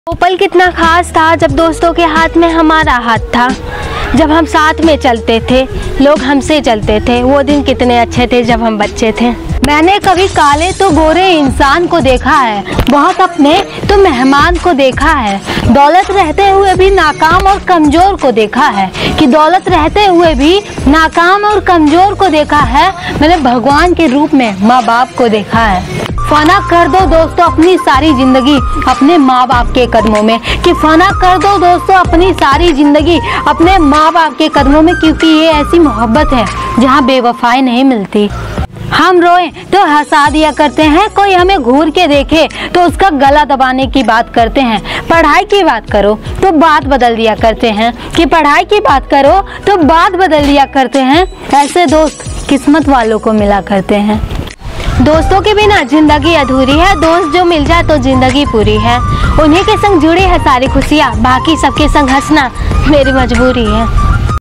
वो पल कितना खास था जब दोस्तों के हाथ में हमारा हाथ था, जब हम साथ में चलते थे, लोग हमसे चलते थे। वो दिन कितने अच्छे थे जब हम बच्चे थे। मैंने कभी काले तो गोरे इंसान को देखा है, बहुत अपने तो मेहमान को देखा है। दौलत रहते हुए भी नाकाम और कमज़ोर को देखा है कि दौलत रहते हुए भी नाकाम और कमज़ोर को देखा है। मैंने भगवान के रूप में माँ बाप को देखा है। फना कर दो दोस्तों अपनी सारी जिंदगी अपने माँ बाप के कदमों में, कि फना कर दो दोस्तों अपनी सारी जिंदगी अपने माँ बाप के कदमों में, क्योंकि ये ऐसी मोहब्बत है जहाँ बेवफाई नहीं मिलती। हम रोए तो हंसा दिया करते हैं, कोई हमें घूर के देखे तो उसका गला दबाने की बात करते हैं। पढ़ाई की बात करो तो बात बदल दिया करते हैं, कि पढ़ाई की बात करो तो बात बदल दिया करते हैं। ऐसे दोस्त किस्मत वालों को मिला करते हैं। दोस्तों के बिना जिंदगी अधूरी है, दोस्त जो मिल जाए तो जिंदगी पूरी है। उन्हीं के संग जुड़ी है सारी खुशियाँ, बाकी सबके संग हंसना मेरी मजबूरी है।